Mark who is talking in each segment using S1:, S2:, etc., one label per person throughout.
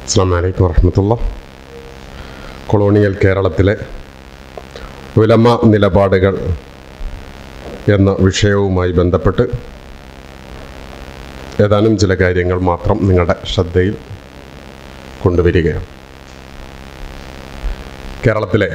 S1: അസ്സലാമു അലൈക്കും വറഹ്മത്തുള്ളാഹി. കൊളോണിയൽ കേരളത്തിലെ ഉലമ നിലപാടുകൾ എന്ന വിഷയവുമായി ബന്ധപ്പെട്ട് ഏതാനും ചില കാര്യങ്ങൾ മാത്രം നിങ്ങളുടെ ശ്രദ്ധയിൽ കൊണ്ടുവരികയാണ്. കേരളത്തിലെ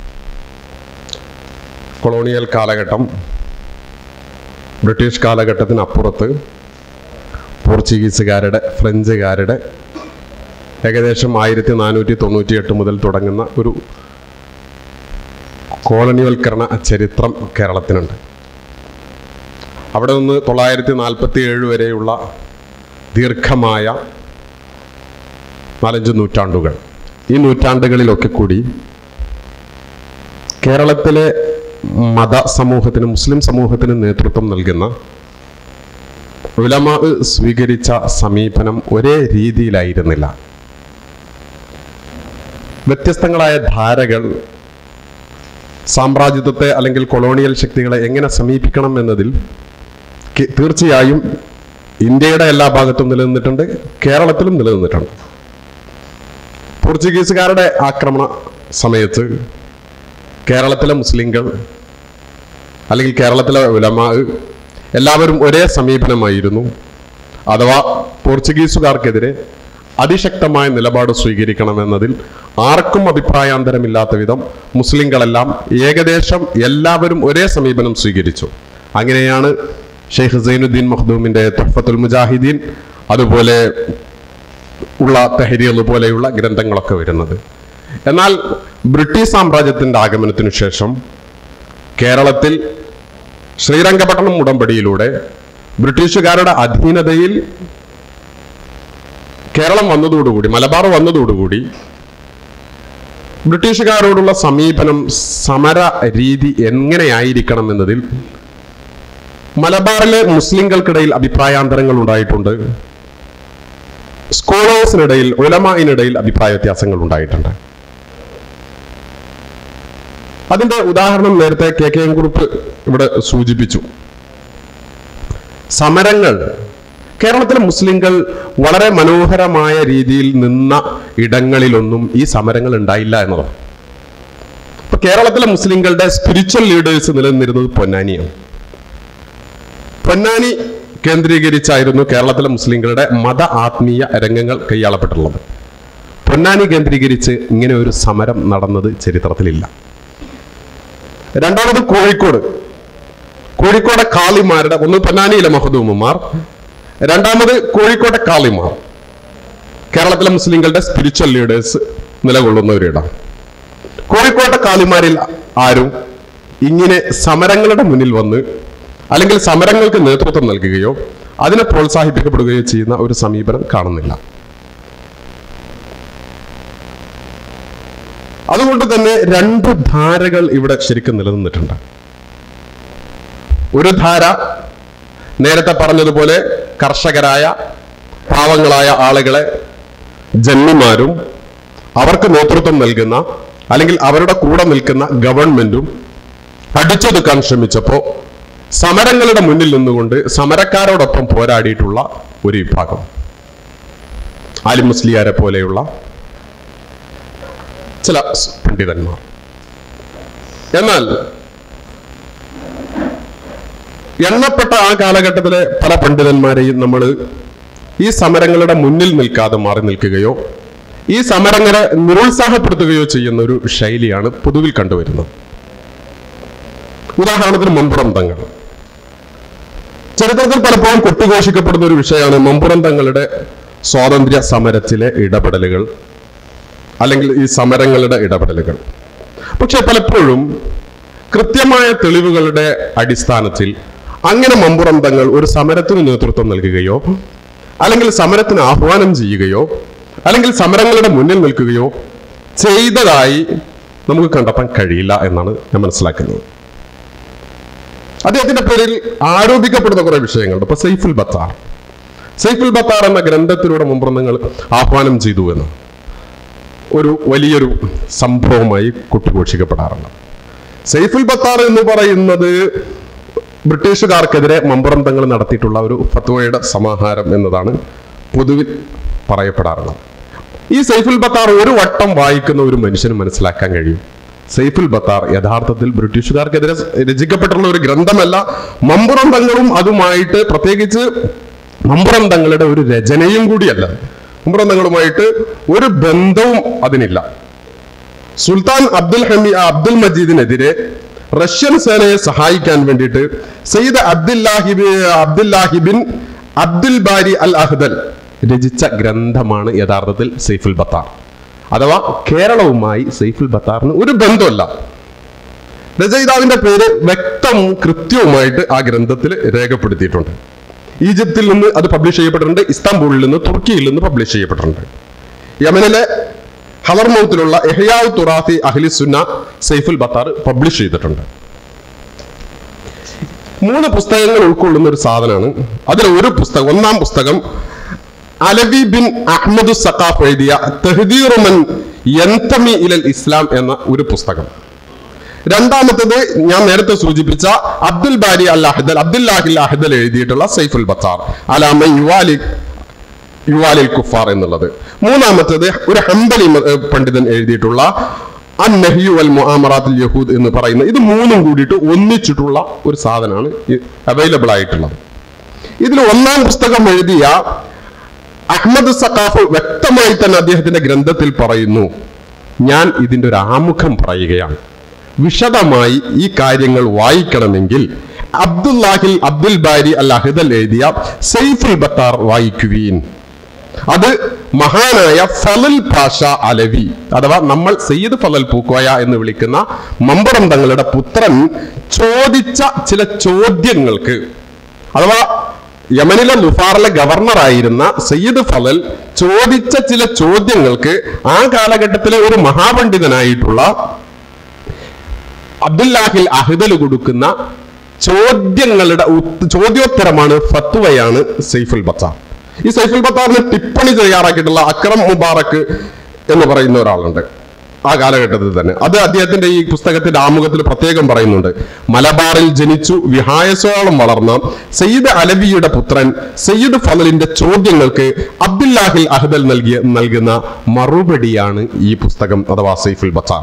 S1: കൊളോണിയൽ കാലഘട്ടം ബ്രിട്ടീഷ് കാലഘട്ടത്തിനപ്പുറത്ത് പോർച്ചുഗീസുകാരുടെ, ഫ്രഞ്ചുകാരുടെ ഏകദേശം 1498 മുതൽ തുടങ്ങുന്ന ഒരു കോളനിവൽക്കരണ ചരിത്രം കേരളത്തിനുണ്ട്. അവിടെ നിന്ന് 947 വരെയുള്ള ദീർഘമായ 4-5 നൂറ്റാണ്ടുകൾ, ഈ നൂറ്റാണ്ടുകളിലൊക്കെ കൂടി കേരളത്തിലെ മത സമൂഹത്തിന്, മുസ്ലിം സമൂഹത്തിന് നേതൃത്വം നൽകുന്ന ഉലമാ സ്വീകരിച്ച സമീപനം ഒരേ രീതിയിലായിരുന്നില്ല. വ്യത്യസ്തങ്ങളായ ധാരകൾ സാമ്രാജ്യത്വത്തെ അല്ലെങ്കിൽ കൊളോണിയൽ ശക്തികളെ എങ്ങനെ സമീപിക്കണം എന്നതിൽ തീർച്ചയായും ഇന്ത്യയുടെ എല്ലാ ഭാഗത്തും നിലനിന്നിട്ടുണ്ട്, കേരളത്തിലും നിലനിന്നിട്ടുണ്ട്. പോർച്ചുഗീസുകാരുടെ ആക്രമണ സമയത്ത് കേരളത്തിലെ മുസ്ലിങ്ങൾ അല്ലെങ്കിൽ കേരളത്തിലെ ഉലമാ എല്ലാവരും ഒരേ സമീപനമായിരുന്നു. അഥവാ പോർച്ചുഗീസുകാർക്കെതിരെ അതിശക്തമായ നിലപാട് സ്വീകരിക്കണമെന്നതിൽ ആർക്കും അഭിപ്രായാന്തരമില്ലാത്ത വിധം മുസ്ലിങ്ങളെല്ലാം ഏകദേശം എല്ലാവരും ഒരേ സമീപനം സ്വീകരിച്ചു. അങ്ങനെയാണ് ഷെയ്ഖ് സൈനുദ്ദീൻ മഖ്ദൂമിൻ്റെ തുഹ്ഫത്തുൽ മുജാഹിദീൻ, അതുപോലെ ഉള്ള തഹരീർ പോലെയുള്ള ഗ്രന്ഥങ്ങളൊക്കെ വരുന്നത്. എന്നാൽ ബ്രിട്ടീഷ് സാമ്രാജ്യത്തിൻ്റെ ആഗമനത്തിനു ശേഷം കേരളത്തിൽ ശ്രീരംഗപട്ടണം ഉടമ്പടിയിലൂടെ ബ്രിട്ടീഷുകാരുടെ അധീനതയിൽ കേരളം വന്നതോടുകൂടി, മലബാർ വന്നതോടുകൂടി ബ്രിട്ടീഷുകാരോടുള്ള സമീപനം, സമര രീതി എങ്ങനെയായിരിക്കണം എന്നതിൽ മലബാറിലെ മുസ്ലിങ്ങൾക്കിടയിൽ അഭിപ്രായാന്തരങ്ങൾ ഉണ്ടായിട്ടുണ്ട്. സ്കോളേഴ്സിനിടയിൽ, ഉലമായിനിടയിൽ അഭിപ്രായ വ്യത്യാസങ്ങൾ ഉണ്ടായിട്ടുണ്ട്. അതിന്റെ ഉദാഹരണം നേരത്തെ KKM കുറുപ്പ് ഇവിടെ സൂചിപ്പിച്ചു. സമരങ്ങൾ കേരളത്തിലെ മുസ്ലിങ്ങൾ വളരെ മനോഹരമായ രീതിയിൽ നിന്ന ഇടങ്ങളിലൊന്നും ഈ സമരങ്ങൾ ഉണ്ടായില്ല എന്നതാണ്. ഇപ്പൊ കേരളത്തിലെ മുസ്ലിങ്ങളുടെ സ്പിരിച്വൽ ലീഡേഴ്സ് നിലനിന്നിരുന്നത് പൊന്നാനിയാണ്. പൊന്നാനി കേന്ദ്രീകരിച്ചായിരുന്നു കേരളത്തിലെ മുസ്ലിങ്ങളുടെ മത ആത്മീയ രംഗങ്ങൾ കൈയാളപ്പെട്ടുള്ളത്. പൊന്നാനി കേന്ദ്രീകരിച്ച് ഇങ്ങനെ ഒരു സമരം നടന്നത് ചരിത്രത്തിലില്ല. രണ്ടാമത് കോഴിക്കോട് കാളിമാരുടെ, ഒന്ന് പൊന്നാനിയിലെ മഹദൂമുമാർ, രണ്ടാമത് കോഴിക്കോട്ടെ കാളിമാർ കേരളത്തിലെ മുസ്ലിങ്ങളുടെ സ്പിരിച്വൽ ലീഡേഴ്സ് നിലകൊള്ളുന്ന ഒരിടം. കോഴിക്കോട്ടെ കാളിമാരിൽ ആരും ഇങ്ങനെ സമരങ്ങളുടെ മുന്നിൽ വന്ന് അല്ലെങ്കിൽ സമരങ്ങൾക്ക് നേതൃത്വം നൽകുകയോ അതിനെ പ്രോത്സാഹിപ്പിക്കപ്പെടുകയോ ചെയ്യുന്ന ഒരു സമീപനം കാണുന്നില്ല. അതുകൊണ്ട് തന്നെ 2 ധാരകൾ ഇവിടെ ശരിക്കും നിലനിന്നിട്ടുണ്ട്. ഒരു ധാര നേരത്തെ പറഞ്ഞതുപോലെ കർഷകരായ പാവങ്ങളായ ആളുകളെ ജന്മിമാരും അവർക്ക് നേതൃത്വം നൽകുന്ന അല്ലെങ്കിൽ അവരുടെ കൂടെ നിൽക്കുന്ന ഗവൺമെന്റും അടിച്ചൊതുക്കാൻ ശ്രമിച്ചപ്പോൾ സമരങ്ങളുടെ മുന്നിൽ നിന്നുകൊണ്ട് സമരക്കാരോടൊപ്പം പോരാടിയിട്ടുള്ള ഒരു വിഭാഗം, ആലിം മുസ്ലിയാരെ പോലെയുള്ള ചില പണ്ഡിതന്മാർ. എന്നാൽ എണ്ണപ്പെട്ട ആ കാലഘട്ടത്തിലെ പല പണ്ഡിതന്മാരെയും നമ്മൾ ഈ സമരങ്ങളുടെ മുന്നിൽ നിൽക്കാതെ മാറി നിൽക്കുകയോ ഈ സമരങ്ങളെ നിരുത്സാഹപ്പെടുത്തുകയോ ചെയ്യുന്ന ഒരു ശൈലിയാണ് പൊതുവിൽ കണ്ടുവരുന്നത്. ഉദാഹരണത്തിന് മമ്പുറം തങ്ങൾ. ചരിത്രത്തിൽ പലപ്പോഴും കൊട്ടിഘോഷിക്കപ്പെടുന്ന ഒരു വിഷയമാണ് മമ്പുറം തങ്ങളുടെ സ്വാതന്ത്ര്യ സമരത്തിലെ ഇടപെടലുകൾ അല്ലെങ്കിൽ ഈ സമരങ്ങളുടെ ഇടപെടലുകൾ. പക്ഷെ പലപ്പോഴും കൃത്യമായ തെളിവുകളുടെ അടിസ്ഥാനത്തിൽ അങ്ങനെ മമ്പുറം തങ്ങൾ ഒരു സമരത്തിന് നേതൃത്വം നൽകുകയോ അല്ലെങ്കിൽ സമരത്തിന് ആഹ്വാനം ചെയ്യുകയോ അല്ലെങ്കിൽ സമരങ്ങളുടെ മുന്നിൽ നിൽക്കുകയോ ചെയ്തതായി നമുക്ക് കണ്ടെത്താൻ കഴിയില്ല എന്നാണ് ഞാൻ മനസ്സിലാക്കുന്നത്. അദ്ദേഹത്തിന്റെ പേരിൽ ആരോപിക്കപ്പെടുന്ന കുറെ വിഷയങ്ങളുണ്ട്. ഇപ്പൊ സൈഫുൽ ബത്താർ എന്ന ഗ്രന്ഥത്തിലൂടെ മമ്പുറം തങ്ങൾ ആഹ്വാനം ചെയ്തു എന്ന് ഒരു വലിയൊരു സംഭവമായി കൊട്ടിഘോഷിക്കപ്പെടാറുണ്ട്. സൈഫുൽ ബത്താർ എന്ന് പറയുന്നത് ബ്രിട്ടീഷുകാർക്കെതിരെ മമ്പുറം തങ്ങൾ നടത്തിയിട്ടുള്ള ഒരു ഫത്വയുടെ സമാഹാരം എന്നതാണ് പൊതുവിൽ പറയപ്പെടാറുള്ളത്. ഈ സൈഫുൽ ബത്താർ ഒരു വട്ടം വായിക്കുന്ന ഒരു മനുഷ്യന് മനസ്സിലാക്കാൻ കഴിയും, സൈഫുൽ ബത്താർ യഥാർത്ഥത്തിൽ ബ്രിട്ടീഷുകാർക്കെതിരെ രചിക്കപ്പെട്ടുള്ള ഒരു ഗ്രന്ഥമല്ല, മമ്പുറം തങ്ങളും അതുമായിട്ട്, പ്രത്യേകിച്ച് മമ്പുറം തങ്ങളുടെ ഒരു രചനയും കൂടിയല്ല. മമ്പുറം തങ്ങളുമായിട്ട് ഒരു ബന്ധവും അതിനില്ല. സുൽത്താൻ അബ്ദുൽ മജീദിനെതിരെ റഷ്യൻ സേനയെ സഹായിക്കാൻ വേണ്ടിയിട്ട് സയ്യിദ് അബ്ദുല്ലാഹി ബിൻ അബ്ദുൽ ബാരി അൽ അഹ്ദൽ രചിച്ച ഗ്രന്ഥമാണ് യഥാർത്ഥത്തിൽ സൈഫുൽ ബത്താർ. അഥവാ കേരളവുമായി സൈഫുൽ ബത്താറിന് ഒരു ബന്ധമല്ല. രചയിതാവിന്റെ പേര് വ്യക്തവും കൃത്യവുമായിട്ട് ആ ഗ്രന്ഥത്തിൽ രേഖപ്പെടുത്തിയിട്ടുണ്ട്. ഈജിപ്തിൽ നിന്ന് അത് പബ്ലിഷ് ചെയ്യപ്പെട്ടിട്ടുണ്ട്, ഇസ്താംബൂളിൽ നിന്ന്, തുർക്കിയിൽ നിന്ന് പബ്ലിഷ് ചെയ്യപ്പെട്ടിട്ടുണ്ട്. യമനിലെ ഹദർമൗത്തിലുള്ള ഇഹ്യാഉ തുറാത്തി അഹ്ലി സുന്ന സൈഫുൽ ബത്താർ പബ്ലിഷ് ചെയ്തിട്ടുണ്ട്. 3 പുസ്തകങ്ങൾ ഉൾക്കൊള്ളുന്ന ഒരു സാധനമാണ്. അതിൽ ഒരു പുസ്തകം, ഒന്നാം പുസ്തകം അലവി ബിൻ അഹ്മദ് സഖാഫ് എഴുതിയ തഹ്ദീറു മൻ യന്തമി ഇലൽ ഇസ്ലാം എന്ന ഒരു പുസ്തകം. രണ്ടാമത്തേത് ഞാൻ നേരത്തെ സൂചിപ്പിച്ച അബ്ദുല്ലാഹി അൽ അഹ്ദൽ എഴുതിയിട്ടുള്ള സൈഫുൽ ബത്താർ അലാമ യുവാലിൽ കുഫാർ എന്നുള്ളത്. മൂന്നാമത്തേത് ഒരു ഹംബലി പണ്ഡിതൻ എഴുതിയിട്ടുള്ള അൻ-നഹ്യു വൽ മുആമറാത്തുൽ യഹൂദ് എന്ന് പറയുന്ന, ഇത് 3ഉം കൂടിയിട്ട് ഒന്നിച്ചിട്ടുള്ള ഒരു സാധനമാണ് അവൈലബിൾ ആയിട്ടുള്ളത്. ഇതിൽ ഒന്നാം പുസ്തകം എഴുതിയ അഹ്മദ് സഖാഫ് വ്യക്തമായി തന്നെ അദ്ദേഹത്തിന്റെ ഗ്രന്ഥത്തിൽ പറയുന്നു, ഞാൻ ഇതിന്റെ ഒരു ആമുഖം പറയുകയാണ്, വിശദമായി ഈ കാര്യങ്ങൾ വായിക്കണമെങ്കിൽ അബ്ദുൽ ബാരി അൽ അഹ്ദൽ എഴുതിയ സൈഫുൽ ബത്താർ വായിക്കുവീൻ. അത് മഹാനായ ഫളൽ പാഷ അലവി, അഥവാ നമ്മൾ സയ്യിദ് ഫളൽ പൂക്കോയ എന്ന് വിളിക്കുന്ന മമ്പുറം തങ്ങളുടെ പുത്രൻ ചോദിച്ച ചില ചോദ്യങ്ങൾക്ക്, അഥവാ യമനിലെ ലുഫാറിലെ ഗവർണറായിരുന്ന സയ്യിദ് ഫളൽ ചോദിച്ച ചില ചോദ്യങ്ങൾക്ക് ആ കാലഘട്ടത്തിലെ ഒരു മഹാപണ്ഡിതനായിട്ടുള്ള അബ്ദുല്ലാഹിൽ അഹ്ദൽ കൊടുക്കുന്ന ചോദ്യോത്തരമാണ്, ഫത്വയാണ് സൈഫുൽ ബത്താർ. ഈ സൈഫുൽ ബത്താറിന് ടിപ്പണി തയ്യാറാക്കിയിട്ടുള്ള അക്രം മുബാറക്ക് എന്ന് പറയുന്ന ഒരാളുണ്ട് ആ കാലഘട്ടത്തിൽ തന്നെ. അത് അദ്ദേഹത്തിന്റെ ഈ പുസ്തകത്തിന്റെ ആമുഖത്തിൽ പ്രത്യേകം പറയുന്നുണ്ട്, മലബാറിൽ ജനിച്ചു വിഹായസോളം വളർന്ന സയ്യിദ് അലവിയുടെ പുത്രൻ സയ്യിദ് ഫളലിന്റെ ചോദ്യങ്ങൾക്ക് അബ്ദുല്ലാഹിൽ അഹ്ദൽ നൽകുന്ന മറുപടിയാണ് ഈ പുസ്തകം അഥവാ സൈഫുൽ ബത്താർ.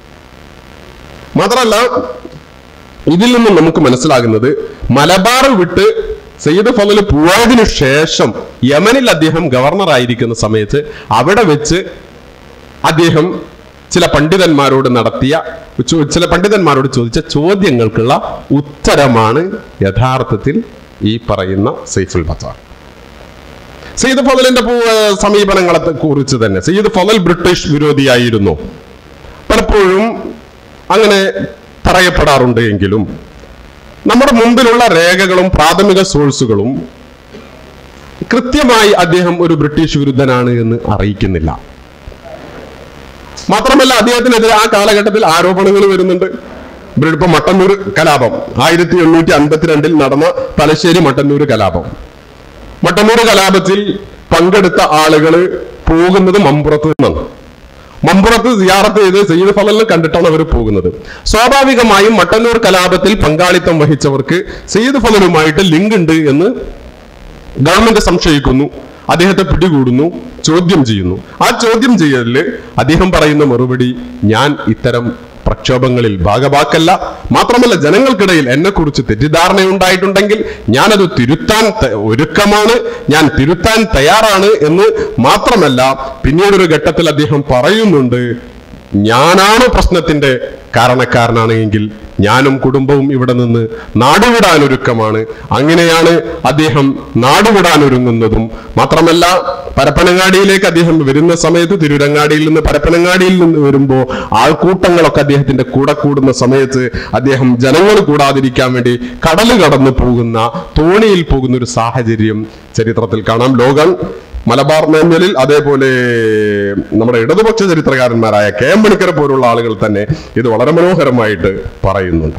S1: മാത്രമല്ല, ഇതിൽ നിന്നും നമുക്ക് മനസ്സിലാകുന്നത്, മലബാർ വിട്ട് സയ്യിദ് ഫളൽ പോയതിനു ശേഷം യമനിൽ അദ്ദേഹം ഗവർണർ ആയിരിക്കുന്ന സമയത്ത് അവിടെ വെച്ച് അദ്ദേഹം ചില പണ്ഡിതന്മാരോട് ചോദിച്ച ചോദ്യങ്ങൾക്കുള്ള ഉത്തരമാണ് യഥാർത്ഥത്തിൽ ഈ പറയുന്ന സൈഫുൽ ബത്താർ. സയ്യിദ് ഫളലിന്റെ സമീപനങ്ങളെ കുറിച്ച് തന്നെ, സയ്യിദ് ഫളൽ ബ്രിട്ടീഷ് വിരോധിയായിരുന്നു, പലപ്പോഴും അങ്ങനെ പറയപ്പെടാറുണ്ട്. എങ്കിലും നമ്മുടെ മുമ്പിലുള്ള രേഖകളും പ്രാഥമിക സോഴ്സുകളും കൃത്യമായി അദ്ദേഹം ഒരു ബ്രിട്ടീഷ് വിരുദ്ധനാണ് എന്ന് അറിയിക്കുന്നില്ല. മാത്രമല്ല, അദ്ദേഹത്തിനെതിരെ ആ കാലഘട്ടത്തിൽ ആരോപണങ്ങൾ വരുന്നുണ്ട്. ഇപ്പൊ മട്ടന്നൂർ കലാപം 1852 നടന്ന തലശ്ശേരി മട്ടന്നൂർ കലാപം. മട്ടന്നൂർ കലാപത്തിൽ പങ്കെടുത്ത ആളുകൾ പോകുന്നത് മമ്പുറത്ത് നിന്നാണ്. മമ്പുറത്ത് സിയാറത്ത് ചെയ്ത് സയ്യിദ് ഫളലിനെ കണ്ടിട്ടാണ് അവർ പോകുന്നത്. സ്വാഭാവികമായും മട്ടന്നൂർ കലാപത്തിൽ പങ്കാളിത്തം വഹിച്ചവർക്ക് സയ്യിദ് ഫളലുമായിട്ട് ലിങ്ക് ഉണ്ട് എന്ന് ഗവൺമെന്റ് സംശയിക്കുന്നു. അദ്ദേഹത്തെ പിടികൂടുന്നു, ചോദ്യം ചെയ്യുന്നു. ആ ചോദ്യം ചെയ്യലില് അദ്ദേഹം പറയുന്ന മറുപടി, ഞാൻ ഇത്തരം പ്രക്ഷോഭങ്ങളിൽ ഭാഗവാക്കല്ല, മാത്രമല്ല ജനങ്ങൾക്കിടയിൽ എന്നെ കുറിച്ച് തെറ്റിദ്ധാരണയുണ്ടായിട്ടുണ്ടെങ്കിൽ ഞാനത് തിരുത്താൻ ഒരുക്കമാണ്, ഞാൻ തിരുത്താൻ തയ്യാറാണ് എന്ന് മാത്രമല്ല, പിന്നീടൊരു ഘട്ടത്തിൽ അദ്ദേഹം പറയുന്നുണ്ട്, ഞാനാണ് പ്രശ്നത്തിന്റെ കാരണക്കാരനാണെങ്കിൽ ഞാനും കുടുംബവും ഇവിടെ നിന്ന് നാടുവിടാൻ ഒരുക്കമാണ്. അങ്ങനെയാണ് അദ്ദേഹം നാടുവിടാൻ ഒരുങ്ങുന്നതും. മാത്രമല്ല, പരപ്പനങ്ങാടിയിലേക്ക് അദ്ദേഹം വരുന്ന സമയത്ത്, തിരൂരങ്ങാടിയിൽ നിന്ന് പരപ്പനങ്ങാടിയിൽ നിന്ന് വരുമ്പോൾ ആൾക്കൂട്ടങ്ങളൊക്കെ അദ്ദേഹത്തിന്റെ കൂടെ കൂടുന്ന സമയത്ത് അദ്ദേഹം ജനങ്ങൾ കൂടാതിരിക്കാൻ വേണ്ടി കടല് കടന്നു പോകുന്ന, തോണിയിൽ പോകുന്ന ഒരു സാഹചര്യം ചരിത്രത്തിൽ കാണാം. ലോകം മലബാർ മാനുവലിൽ, അതേപോലെ നമ്മുടെ ഇടതുപക്ഷ ചരിത്രകാരന്മാരായ KM മണിക്കർ പോലുള്ള ആളുകൾ തന്നെ ഇത് വളരെ മനോഹരമായിട്ട് പറയുന്നുണ്ട്.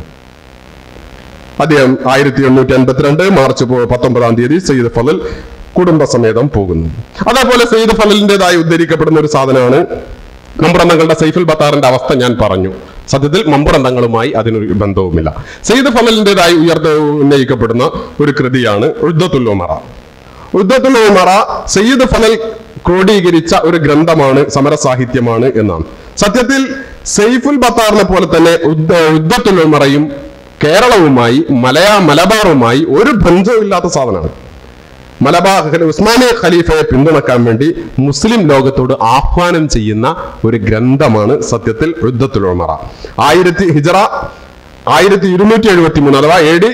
S1: അദ്ദേഹം 1852 മാർച്ച് 19 സയ്യിദ് ഫളൽ കുടുംബസമേതം പോകുന്നു. അതേപോലെ സയ്യിദ് ഫളലിൻ്റെതായി ഉദ്ധരിക്കപ്പെടുന്ന ഒരു സാധനമാണ് മമ്പുറം തങ്ങളുടെ സൈഫുൽ ബത്താറിന്റെ അവസ്ഥ ഞാൻ പറഞ്ഞു. സത്യത്തിൽ മമ്പുറം തങ്ങളുമായി അതിനൊരു ബന്ധവുമില്ല. സയ്യിദ് ഫളലിൻ്റെതായി ഉന്നയിക്കപ്പെടുന്ന ഒരു കൃതിയാണ് ഉദ്ദത്തുൽ ഉമറ. സയ്യിദ് ഫളൽ ക്രോഡീകരിച്ച ഒരു ഗ്രന്ഥമാണ്, സമരസാഹിത്യമാണ് എന്നാണ്. സത്യത്തിൽ സൈഫുൽ ബത്താറിനെ പോലെ തന്നെ ഉദ്ദത്തുൽ ഉമറയും കേരളവുമായി മലബാറുമായി ഒരു ബന്ധവും ഇല്ലാത്ത സാധനമാണ്. ഉസ്മാനി ഖലീഫയെ പിന്തുണക്കാൻ വേണ്ടി മുസ്ലിം ലോകത്തോട് ആഹ്വാനം ചെയ്യുന്ന ഒരു ഗ്രന്ഥമാണ് സത്യത്തിൽ ഉദ്ദത്തുൽ ഉമറ. ഹിജറ 1273 അഥവാ AD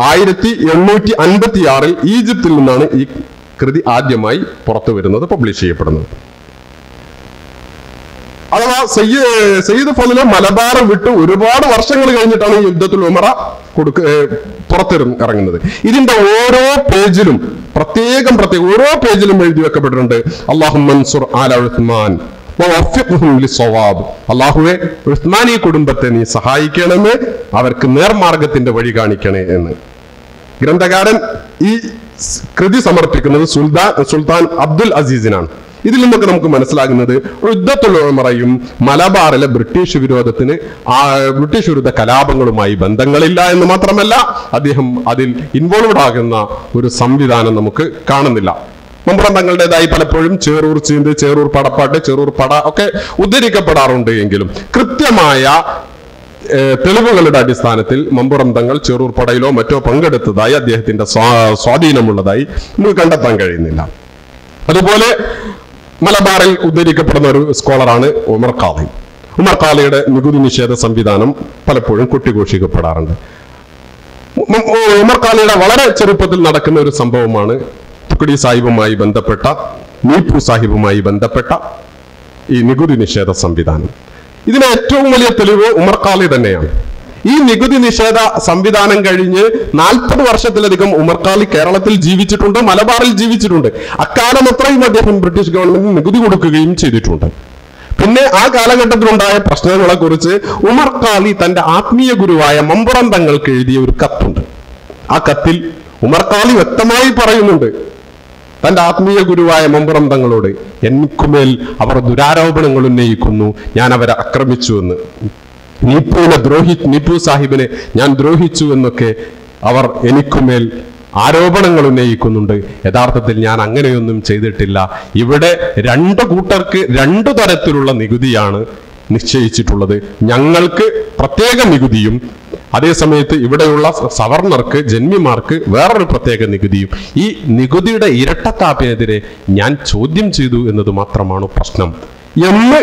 S1: 1856 ഈജിപ്തിൽ നിന്നാണ് ഈ കൃതി ആദ്യമായി പുറത്തു വരുന്നത്, പബ്ലിഷ് ചെയ്യപ്പെടുന്നത്. അഥവാ സയ്യിദ് ഫضل മലബാർ വിട്ട് ഒരുപാട് വർഷങ്ങൾ കഴിഞ്ഞിട്ടാണ് ഈ ഉദ്ദത്തുൽ ഉമറ പുറത്തിറങ്ങുന്നത്. ഇതിന്റെ ഓരോ പേജിലും പ്രത്യേകം ഓരോ പേജിലും എഴുതി വെക്കപ്പെട്ടിട്ടുണ്ട് അല്ലാഹുമ്മ അൻസുർ ആല ഉസ്മാൻ വവഫിഖ്ഹും ലിസ്സവാബ്. അല്ലാഹുവേ, ഉസ്മാനി കുടുംബത്തെ നീ സഹായിക്കണമേ, അവർക്ക് നേർമാർഗത്തിന്റെ വഴി കാണിക്കണേ എന്ന് ഗ്രന്ഥകാരൻ ഈ കൃതി സമർപ്പിക്കുന്നത് സുൽത്താൻ അബ്ദുൽ അസീസിനാണ്. ഇതിൽ നിന്നൊക്കെ നമുക്ക് മനസ്സിലാകുന്നത് ഉദ്ദത്തുൽ ഉമറയും മലബാറിലെ ബ്രിട്ടീഷ് വിരുദ്ധ കലാപങ്ങളുമായി ബന്ധങ്ങളില്ല എന്ന് മാത്രമല്ല, അദ്ദേഹം അതിൽ ഇൻവോൾവ്ഡ് ആകുന്ന ഒരു സംവിധാനം നമുക്ക് കാണുന്നില്ല. മമ്പുറം തങ്ങളുടേതായി പലപ്പോഴും ചേറൂർ ചീന്ത്, ചേറൂർ പടപ്പാട്ട്, ചേറൂർ പട ഒക്കെ ഉദ്ധരിക്കപ്പെടാറുണ്ട് എങ്കിലും കൃത്യമായ തെളിവുകളുടെ അടിസ്ഥാനത്തിൽ മമ്പുറം തങ്ങൾ ചെറൂർ പടയിലോ മറ്റോ പങ്കെടുത്തതായി അദ്ദേഹത്തിന്റെ സ്വാധീനമുള്ളതായി നമുക്ക് കണ്ടെത്താൻ കഴിയുന്നില്ല. അതുപോലെ മലബാറിൽ ഉദ്ധരിക്കപ്പെടുന്ന ഒരു സ്കോളറാണ് ഉമർ ഖാലി. ഉമർ ഖാലിയുടെ നികുതി നിഷേധ സംവിധാനം പലപ്പോഴും കൊട്ടിഘോഷിക്കപ്പെടാറുണ്ട്. ഉമർ ഖാലിയുടെ വളരെ ചെറുപ്പത്തിൽ നടക്കുന്ന ഒരു സംഭവമാണ് തുക്കടി സാഹിബുമായി ബന്ധപ്പെട്ട, നീപ്പു സാഹിബുമായി ബന്ധപ്പെട്ട ഈ നികുതി നിഷേധ സംവിധാനം. ഇതിന് ഏറ്റവും വലിയ തെളിവ് ഉമർ ഖാലി തന്നെയാണ്. ഈ നികുതി നിഷേധ സംവിധാനം കഴിഞ്ഞ് 40 വർഷത്തിലധികം ഉമർ ഖാലി കേരളത്തിൽ ജീവിച്ചിട്ടുണ്ട്, മലബാറിൽ ജീവിച്ചിട്ടുണ്ട്. അക്കാലം അത്രയും അദ്ദേഹം ബ്രിട്ടീഷ് ഗവൺമെന്റിന് നികുതി കൊടുക്കുകയും ചെയ്തിട്ടുണ്ട്. പിന്നെ ആ കാലഘട്ടത്തിലുണ്ടായ പ്രശ്നങ്ങളെ കുറിച്ച് ഉമർ ഖാലി തന്റെ ആത്മീയ ഗുരുവായ മമ്പുറം തങ്ങൾക്ക് എഴുതിയ ഒരു കത്തുണ്ട്. ആ കത്തിൽ ഉമർ ഖാലി വ്യക്തമായി പറയുന്നുണ്ട് തന്റെ ആത്മീയ ഗുരുവായ മമ്പുറം തങ്ങളോട്, എനിക്കുമേൽ അവർ ദുരാരോപണങ്ങൾ ഉന്നയിക്കുന്നു, ഞാൻ അവരെ ആക്രമിച്ചു എന്ന്, നീപ്പു സാഹിബിനെ ഞാൻ ദ്രോഹിച്ചു എന്നൊക്കെ അവർ എനിക്കുമേൽ ആരോപണങ്ങൾ ഉന്നയിക്കുന്നുണ്ട്. യഥാർത്ഥത്തിൽ ഞാൻ അങ്ങനെയൊന്നും ചെയ്തിട്ടില്ല. ഇവിടെ 2 കൂട്ടർക്ക് 2 തരത്തിലുള്ള നികുതിയാണ് നിശ്ചയിച്ചിട്ടുള്ളത്. ഞങ്ങൾക്ക് പ്രത്യേക നികുതിയും അതേസമയത്ത് ഇവിടെയുള്ള സവർണർക്ക്, ജന്മിമാർക്ക് വേറൊരു പ്രത്യേക നികുതിയും. ഈ നികുതിയുടെ ഇരട്ടത്താപ്പിനെതിരെ ഞാൻ ചോദ്യം ചെയ്തു എന്നത് മാത്രമാണ് പ്രശ്നം എന്ന്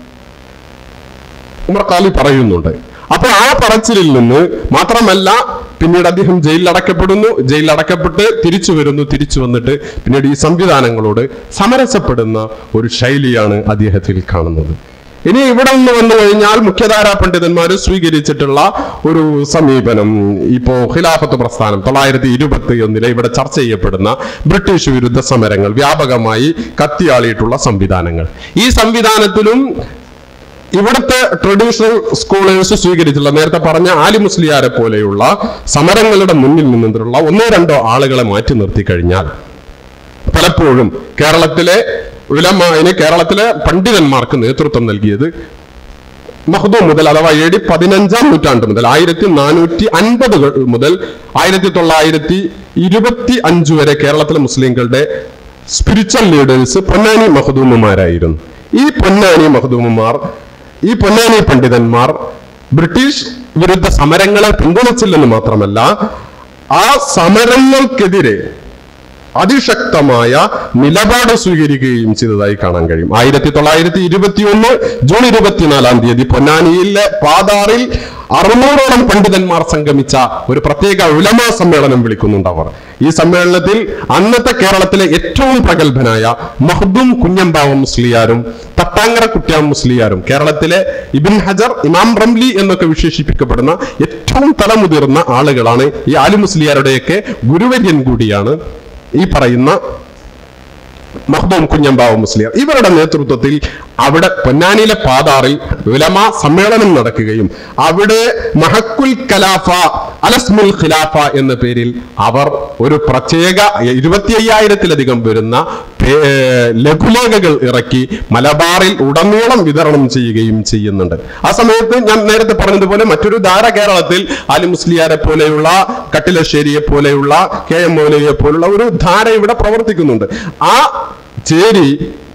S1: ഉമർ ഖാലി പറയുന്നുണ്ട്. അപ്പൊ ആ പറച്ചിലിൽ നിന്ന് മാത്രമല്ല, പിന്നീട് അദ്ദേഹം ജയിലിലടക്കപ്പെടുന്നു. ജയിലിലടക്കപ്പെട്ട് തിരിച്ചു വരുന്നു. തിരിച്ചു വന്നിട്ട് പിന്നീട് ഈ സംവിധാനങ്ങളോട് സമരസപ്പെടുന്ന ഒരു ശൈലിയാണ് അദ്ദേഹത്തിൽ കാണുന്നത്. ഇനി ഇവിടെ നിന്ന് വന്നു കഴിഞ്ഞാൽ മുഖ്യധാരാ പണ്ഡിതന്മാർ സ്വീകരിച്ചിട്ടുള്ള ഒരു സമീപനം, ഇപ്പോ ഖിലാഫത്ത് പ്രസ്ഥാനം 921 ഇവിടെ ചർച്ച ചെയ്യപ്പെടുന്ന ബ്രിട്ടീഷ് വിരുദ്ധ സമരങ്ങൾ, വ്യാപകമായി കത്തിയാളിയിട്ടുള്ള സംവിധാനങ്ങൾ, ഈ സംവിധാനത്തിലും ഇവിടുത്തെ ട്രഡീഷണൽ സ്കോളേഴ്സ് സ്വീകരിച്ചുള്ള, നേരത്തെ പറഞ്ഞ ആലി മുസ്ലിയാരെ പോലെയുള്ള സമരങ്ങളുടെ മുന്നിൽ നിന്നുള്ള 1-2 ആളുകളെ മാറ്റി നിർത്തി കഴിഞ്ഞാൽ പലപ്പോഴും കേരളത്തിലെ പണ്ഡിതന്മാർക്ക് നേതൃത്വം നൽകിയത് മഖ്ദൂം മുതൽ, അഥവാ AD 15-ാം നൂറ്റാണ്ട് മുതൽ 1450 മുതൽ 1925 വരെ കേരളത്തിലെ മുസ്ലിങ്ങളുടെ സ്പിരിച്വൽ ലീഡേഴ്സ് പൊന്നാനി മഖ്ദൂമുമാരായിരുന്നു. ഈ പൊന്നാനി പണ്ഡിതന്മാർ ബ്രിട്ടീഷ് വിരുദ്ധ സമരങ്ങളെ പിന്തുണച്ചില്ലെന്ന് മാത്രമല്ല, ആ സമരങ്ങൾക്കെതിരെ അതിശക്തമായ നിലപാട് സ്വീകരിക്കുകയും ചെയ്തതായി കാണാൻ കഴിയും. 1921 ജൂൺ 24-ാം തീയതി പൊന്നാനിയിലെ പാതാറിൽ 600ഓളം പണ്ഡിതന്മാർ സംഗമിച്ച ഒരു പ്രത്യേക ഉലമാ സമ്മേളനം വിളിക്കുന്നുണ്ട് അവർ. ഈ സമ്മേളനത്തിൽ അന്നത്തെ കേരളത്തിലെ ഏറ്റവും പ്രഗത്ഭനായ മഖ്ദൂം കുഞ്ഞമ്പാവം മുസ്ലിയാരും തട്ടാങ്ങര കുട്ട്യാം മുസ്ലിയാരും, കേരളത്തിലെ ഇബ്ൻ ഹജർ, ഇമാം റംലി എന്നൊക്കെ വിശേഷിപ്പിക്കപ്പെടുന്ന ഏറ്റവും തലമുതിർന്ന ആളുകളാണ്. ഈ ആലി മുസ്ലിയാരുടെയൊക്കെ ഗുരുവര്യൻ കൂടിയാണ് ഈ പറയുന്ന മഖ്ദൂം കുഞ്ഞമ്പാവം മുസ്ലിയാർ. ഇവരുടെ നേതൃത്വത്തിൽ അവിടെ പൊന്നാനിയിലെ പാതാറിൽ ഉലമാ സമ്മേളനം നടക്കുകയും അവിടെ മഹക്കുൽ ഖലാഫ അലസ്മുൽ ഖിലാഫ എന്ന പേരിൽ അവർ ഒരു പ്രത്യേക 25,000-ത്തിലധികം വരുന്ന ലഘുലേഖകൾ ഇറക്കി മലബാറിൽ ഉടനീളം വിതരണം ചെയ്യുകയും ചെയ്യുന്നുണ്ട്. ആ സമയത്ത് ഞാൻ നേരത്തെ പറഞ്ഞതുപോലെ മറ്റൊരു ധാര കേരളത്തിൽ ആലി മുസ്ലിയാരെ പോലെയുള്ള, കട്ടിലശ്ശേരിയെ പോലെയുള്ള, KM മൗലവിയെ പോലുള്ള ഒരു ധാര ഇവിടെ പ്രവർത്തിക്കുന്നുണ്ട്. ആ ചേരി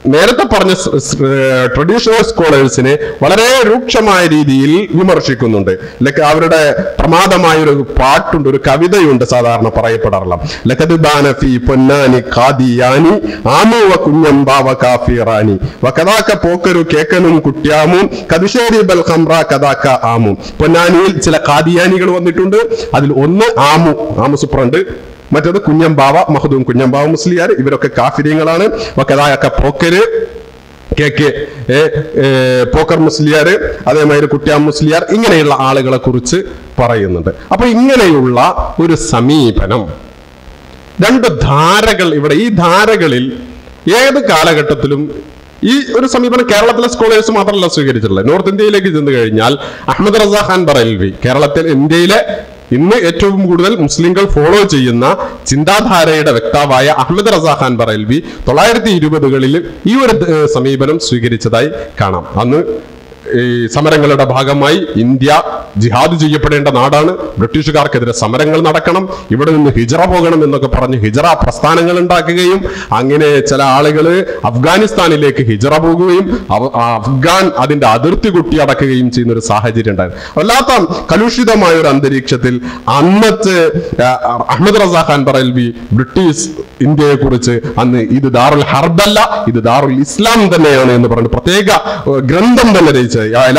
S1: നേരത്തെ പറഞ്ഞ ട്രഡീഷണൽ സ്കോളേഴ്സിനെ വളരെ രൂക്ഷമായ രീതിയിൽ വിമർശിക്കുന്നുണ്ട്. ലൈക്ക് അവരുടെ പ്രമാദമായ ഒരു പാട്ടുണ്ട്, ഒരു കവിതയുണ്ട് സാധാരണ പറയപ്പെടാറുള്ള. ലഖദ് ബാന ഫീ പൊന്നാനി ഖാദിയാനി ആമു വ കുഞ്ഞംബാവ കാഫിറാനി വകദാക പോക്കരു കേക്കനും കുട്യാമും കദിശേരി ബൽ ഖംറ കദാക ആമു. പൊന്നാനിയിൽ ചില ഖാദിയാനികൾ വന്നിട്ടുണ്ട്. അതിൽ ഒന്ന് ആമു സുപ്രണ്ട്, മറ്റേത് കുഞ്ഞംബാവ മഹദൂം കുഞ്ഞംബാവ മുസ്ലിയാർ. ഇവരൊക്കെ കാഫിര്യങ്ങളാണ്. വകദാക പോക്കര് കേക്ക് പോക്കർ മുസ്ലിയാർ, അതേമാതിരി കുട്യാം മുസ്ലിയാർ, ഇങ്ങനെയുള്ള ആളുകളെ കുറിച്ച് പറയുന്നുണ്ട്. അപ്പൊ ഇങ്ങനെയുള്ള ഒരു സമീപനം, രണ്ട് ധാരകൾ ഇവിടെ. ഈ ധാരകളിൽ ഏത് കാലഘട്ടത്തിലും ഈ ഒരു സമീപനം കേരളത്തിലെ സ്കോളേഴ്സ് മാത്രമല്ല സ്വീകരിച്ചിട്ടുള്ളത്. നോർത്ത് ഇന്ത്യയിലേക്ക് ചെന്ന് കഴിഞ്ഞാൽ അഹമ്മദ് റസാ ഖാൻ ബറേൽവി, ഇന്ത്യയിലെ ഇന്ന് ഏറ്റവും കൂടുതൽ മുസ്ലിങ്ങൾ ഫോളോ ചെയ്യുന്ന ചിന്താധാരയുടെ വക്താവായ അഹമ്മദ് റസാ ഖാൻ ബറേൽവി 1920കളിൽ ഈ ഒരു സമീപനം സ്വീകരിച്ചതായി കാണാം. അന്ന് ഈ സമരങ്ങളുടെ ഭാഗമായി ഇന്ത്യ ജിഹാദ് ചെയ്യപ്പെടേണ്ട നാടാണ്, ബ്രിട്ടീഷുകാർക്കെതിരെ സമരങ്ങൾ നടക്കണം, ഇവിടെ നിന്ന് ഹിജറ പോകണം എന്നൊക്കെ പറഞ്ഞ് ഹിജറ പ്രസ്ഥാനങ്ങൾ ഉണ്ടാക്കുകയും അങ്ങനെ ചില ആളുകൾ അഫ്ഗാനിസ്ഥാനിലേക്ക് ഹിജറ പോകുകയും അഫ്ഗാൻ അതിന്റെ അതിർത്തി കുട്ടിയടക്കുകയും ചെയ്യുന്ന ഒരു സാഹചര്യം ഉണ്ടായിരുന്നു. വല്ലാത്ത കലുഷിതമായ ഒരു അന്തരീക്ഷത്തിൽ അന്നത്തെ അഹമ്മദ് റസാ ഖാൻ ബറേൽവി ബ്രിട്ടീഷ് ഇന്ത്യയെ കുറിച്ച് അന്ന് ഇത് ദാറുൽ ഹർബല്ല, ഇത് ദാറുൽ ഇസ്ലാം തന്നെയാണ് എന്ന് പറഞ്ഞ് പ്രത്യേക ഗ്രന്ഥം തന്നെ രചിച്ചത്.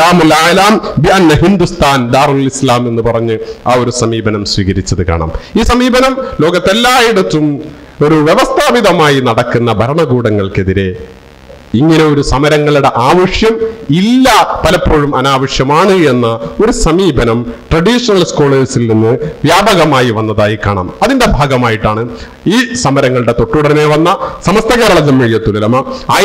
S1: ഹിന്ദുസ്ഥാൻ ദാറുൽ ഇസ്ലാം എന്ന് പറഞ്ഞ് ആ ഒരു സമീപനം സ്വീകരിച്ചത് കാണാം. ഈ സമീപനം ലോകത്തെല്ലായിടത്തും ഒരു വ്യവസ്ഥാപിതമായി നടക്കുന്ന ഭരണകൂടങ്ങൾക്കെതിരെ ഇങ്ങനെ ഒരു സമരങ്ങളുടെ ആവശ്യം ഇല്ല, പലപ്പോഴും അനാവശ്യമാണ് എന്ന ഒരു സമീപനം ട്രഡീഷണൽ സ്കോളേഴ്സിൽ നിന്ന് വ്യാപകമായി വന്നതായി കാണാം. അതിന്റെ ഭാഗമായിട്ടാണ് ഈ സമരങ്ങളുടെ തൊട്ടുടനെ വന്ന സമസ്ത കേരള ജംഇയ്യത്തുൽ ഉലമ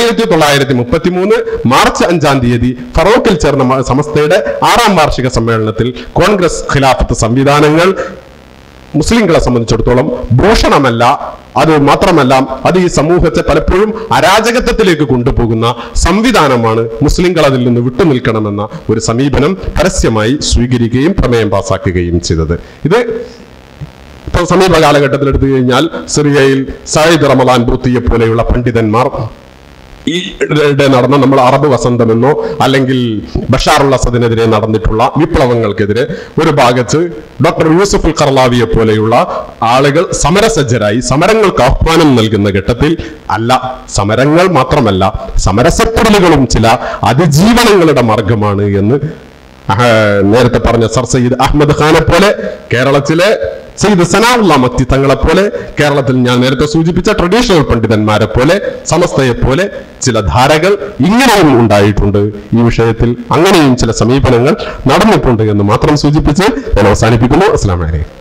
S1: 1933 മാർച്ച് 5-ാം തീയതി ഫറോക്കിൽ ചേർന്ന സമസ്തയുടെ 6ാം വാർഷിക സമ്മേളനത്തിൽ കോൺഗ്രസ് ഖിലാഫത്ത് സംവിധാനങ്ങൾ മുസ്ലിങ്ങളെ സംബന്ധിച്ചിടത്തോളം ഭൂഷണമല്ല, അത് മാത്രമല്ല അത് ഈ സമൂഹത്തെ പലപ്പോഴും അരാജകത്വത്തിലേക്ക് കൊണ്ടുപോകുന്ന സംവിധാനമാണ്, മുസ്ലിങ്ങൾ അതിൽ നിന്ന് വിട്ടുനിൽക്കണമെന്ന ഒരു സമീപനം പരസ്യമായി സ്വീകരിക്കുകയും പ്രമേയം പാസാക്കുകയും ചെയ്തത്. ഇത് ഇപ്പോൾ സമീപ കാലഘട്ടത്തിൽ എടുത്തു കഴിഞ്ഞാൽ സിറിയയിൽ സയ്യിദ് റമദാൻ ബൂത്തിയെ പോലെയുള്ള പണ്ഡിതന്മാർ ഈ നടന്ന നമ്മൾ അറബ് വസന്തമെന്നോ അല്ലെങ്കിൽ ബഷാറുൽ അസദിനെതിരെ നടന്നിട്ടുള്ള വിപ്ലവങ്ങൾക്കെതിരെ ഒരു ഭാഗത്ത് ഡോക്ടർ യൂസുഫുൽ ഖർലാവിയെ പോലെയുള്ള ആളുകൾ സമരസജ്ജരായി സമരങ്ങൾക്ക് ആഹ്വാനം നൽകുന്ന ഘട്ടത്തിൽ അല്ല, സമരങ്ങൾ മാത്രമല്ല സമരസപ്പെടലുകളും ചില അതിജീവനങ്ങളുടെ മാർഗമാണ് എന്ന് നേരത്തെ പറഞ്ഞ സർ സയ്യിദ് അഹമ്മദ് ഖാനെ പോലെ, കേരളത്തിലെ സയ്യിദ് സനാഉല്ലാ മക്തി തങ്ങളെ പോലെ, കേരളത്തിൽ ഞാൻ നേരത്തെ സൂചിപ്പിച്ച ട്രഡീഷണൽ പണ്ഡിതന്മാരെ പോലെ, സമസ്തയെ പോലെ ചില ധാരകൾ ഇങ്ങനെയും ഉണ്ടായിട്ടുണ്ട്. ഈ വിഷയത്തിൽ അങ്ങനെയും ചില സമീപനങ്ങൾ നടന്നിട്ടുണ്ട് എന്ന് മാത്രം സൂചിപ്പിച്ച് ഞാൻ അവസാനിപ്പിക്കുന്നു. അസ്സലാമു അലൈക്കും.